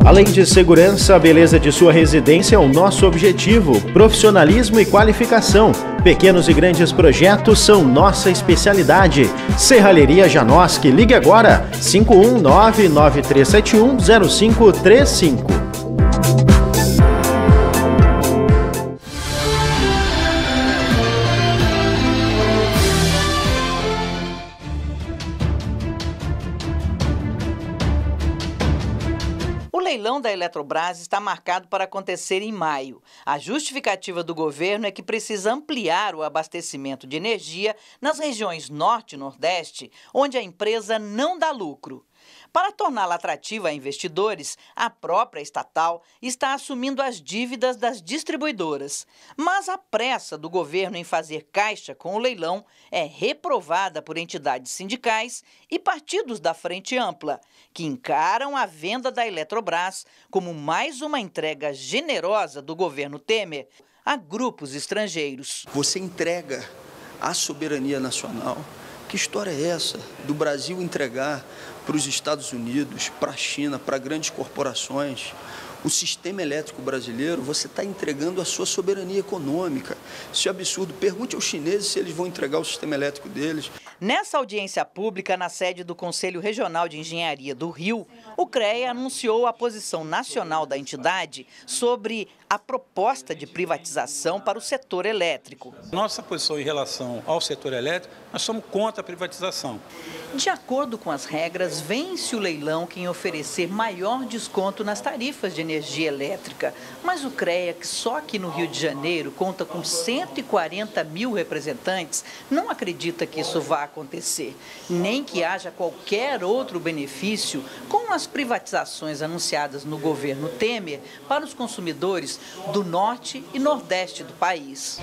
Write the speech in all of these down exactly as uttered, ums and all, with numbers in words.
Além de segurança, a beleza de sua residência é o nosso objetivo. Profissionalismo e qualificação. Pequenos e grandes projetos são nossa especialidade. Serralheria Janoski, ligue agora cinco um nove, nove três sete um, zero cinco três cinco. O leilão da Eletrobras está marcado para acontecer em maio. A justificativa do governo é que precisa ampliar o abastecimento de energia nas regiões Norte e Nordeste, onde a empresa não dá lucro. Para torná-la atrativa a investidores, a própria estatal está assumindo as dívidas das distribuidoras. Mas a pressa do governo em fazer caixa com o leilão é reprovada por entidades sindicais e partidos da Frente Ampla, que encaram a venda da Eletrobras como mais uma entrega generosa do governo Temer a grupos estrangeiros. Você entrega a soberania nacional. Que história é essa do Brasil entregar para os Estados Unidos, para a China, para grandes corporações, o sistema elétrico brasileiro? Você está entregando a sua soberania econômica. Isso é absurdo. Pergunte aos chineses se eles vão entregar o sistema elétrico deles. Nessa audiência pública, na sede do Conselho Regional de Engenharia do Rio, o CREA anunciou a posição nacional da entidade sobre a proposta de privatização para o setor elétrico. Nossa posição em relação ao setor elétrico, nós somos contra a privatização. De acordo com as regras, vence o leilão quem oferecer maior desconto nas tarifas de energia elétrica. Mas o CREA, que só aqui no Rio de Janeiro conta com cento e quarenta mil representantes, não acredita que isso vá acontecer, nem que haja qualquer outro benefício com as privatizações anunciadas no governo Temer para os consumidores do Norte e Nordeste do país.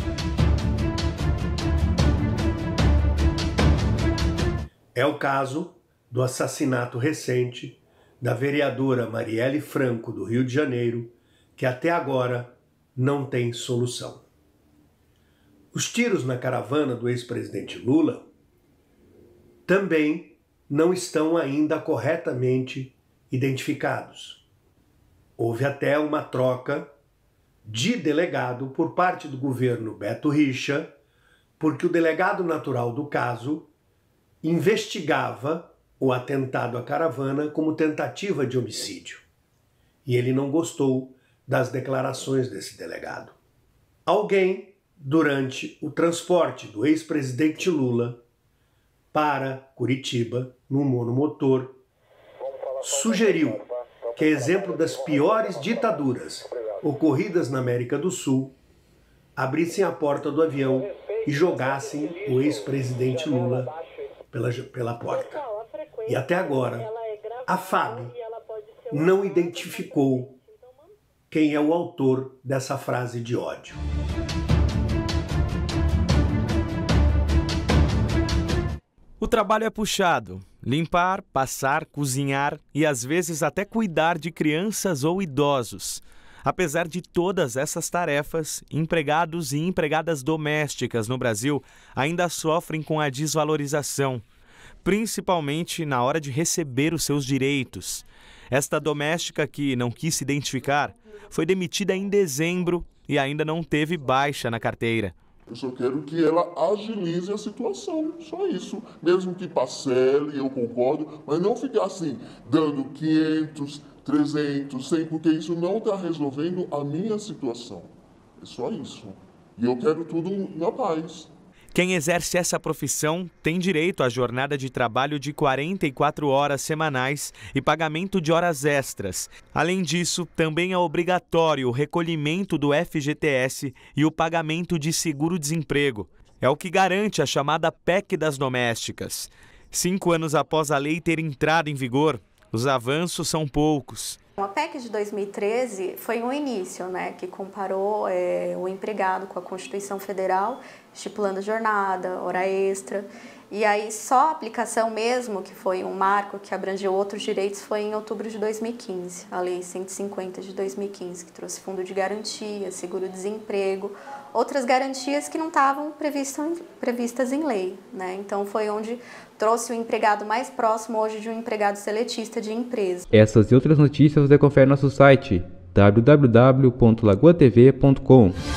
É o caso do assassinato recente da vereadora Marielle Franco, do Rio de Janeiro, que até agora não tem solução. Os tiros na caravana do ex-presidente Lula também não estão ainda corretamente identificados. Houve até uma troca de delegado por parte do governo Beto Richa, porque o delegado natural do caso investigava o atentado à caravana como tentativa de homicídio. E ele não gostou das declarações desse delegado. Alguém, durante o transporte do ex-presidente Lula para Curitiba, no monomotor, sugeriu que, a exemplo das piores ditaduras ocorridas na América do Sul, abrissem a porta do avião e jogassem o ex-presidente Lula pela, pela porta. E até agora, a F A B não identificou quem é o autor dessa frase de ódio. O trabalho é puxado. Limpar, passar, cozinhar e às vezes até cuidar de crianças ou idosos. Apesar de todas essas tarefas, empregados e empregadas domésticas no Brasil ainda sofrem com a desvalorização, principalmente na hora de receber os seus direitos. Esta doméstica, que não quis se identificar, foi demitida em dezembro e ainda não teve baixa na carteira. Eu só quero que ela agilize a situação, só isso. Mesmo que parcele, eu concordo, mas não ficar assim, dando quinhentos, trezentos, cem, porque isso não está resolvendo a minha situação. É só isso. E eu quero tudo na paz. Quem exerce essa profissão tem direito à jornada de trabalho de quarenta e quatro horas semanais e pagamento de horas extras. Além disso, também é obrigatório o recolhimento do F G T S e o pagamento de seguro-desemprego. É o que garante a chamada P E C das domésticas. Cinco anos após a lei ter entrado em vigor, os avanços são poucos. A P E C de dois mil e treze foi um início, né, que comparou é, o empregado com a Constituição Federal, estipulando jornada, hora extra. E aí só a aplicação mesmo, que foi um marco que abrangeu outros direitos, foi em outubro de dois mil e quinze, a Lei cento e cinquenta de dois mil e quinze, que trouxe fundo de garantia, seguro-desemprego, outras garantias que não estavam previstas, previstas em lei, né? Então foi onde trouxe o empregado mais próximo hoje de um empregado seletista de empresa. Essas e outras notícias você confere no nosso site w w w ponto lagoa t v ponto com.